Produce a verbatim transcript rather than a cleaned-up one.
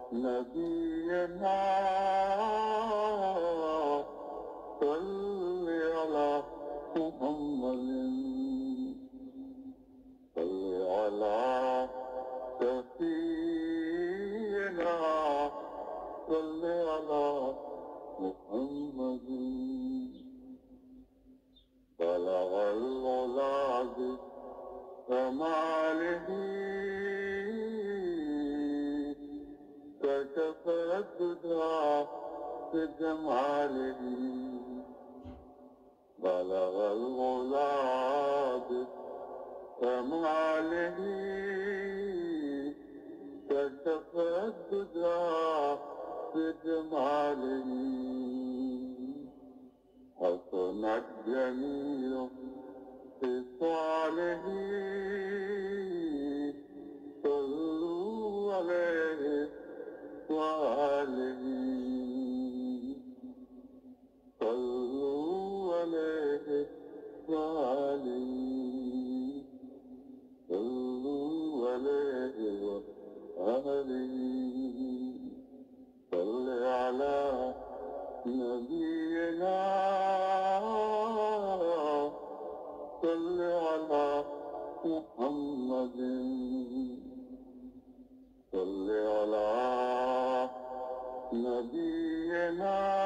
نبينا صل على محمد صل على سفينا صل على محمد بلغ العلا بكماله كشف الدجى بجماله بلغ العلا بكماله كشف الدجى بجماله حسنت جميع خصاله صلوا عليه وآله صلوا عليه وآله صلوا عليه وآله صل على نبينا صل على محمد صل على نبينا